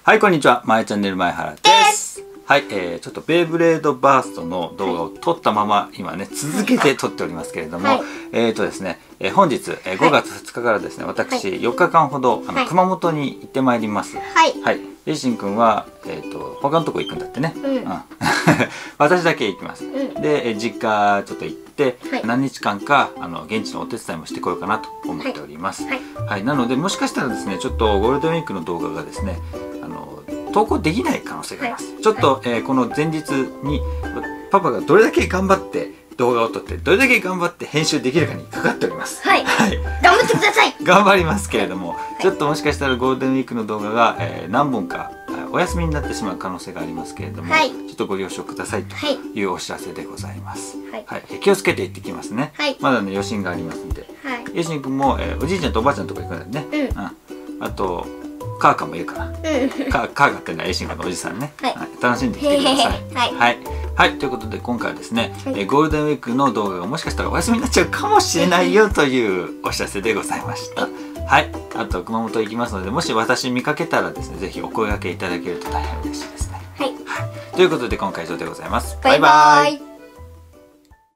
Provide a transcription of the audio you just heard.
はい、こんにちは。まえチャンネル前原です。はい、ちょっとベイブレードバーストの動画を撮ったまま、今ね、続けて撮っておりますけれども、ですね、本日、5月2日からですね、私、4日間ほど、熊本に行ってまいります。はい。レイシンくんは、他のとこ行くんだってね。私だけ行きます。で、実家ちょっと行って、何日間か、現地のお手伝いもしてこようかなと思っております。はい。なので、もしかしたらですね、ちょっとゴールデンウィークの動画がですね、投稿できない可能性があります。ちょっと、この前日にパパがどれだけ頑張って動画を撮ってどれだけ頑張って編集できるかにかかっております。はい。 頑張ってください。 頑張りますけれども、ちょっともしかしたらゴールデンウィークの動画が、何本かお休みになってしまう可能性がありますけれども、ちょっとご了承くださいというお知らせでございます。はい。気をつけて行ってきますね。まだね余震がありますんで。よしんくんも、おじいちゃんとおばあちゃんのとこ行くんだよね。あとカーカもいるかな。カーカっていうのはエイシングのおじさんね。楽しんできてください。はい、ということで今回はですね、ゴールデンウィークの動画がもしかしたらお休みになっちゃうかもしれないよというお知らせでございました。はい、あと熊本行きますので、もし私見かけたらですね、ぜひお声掛けいただけると大変嬉しいですね。はい、ということで今回以上でございます。バイバイ。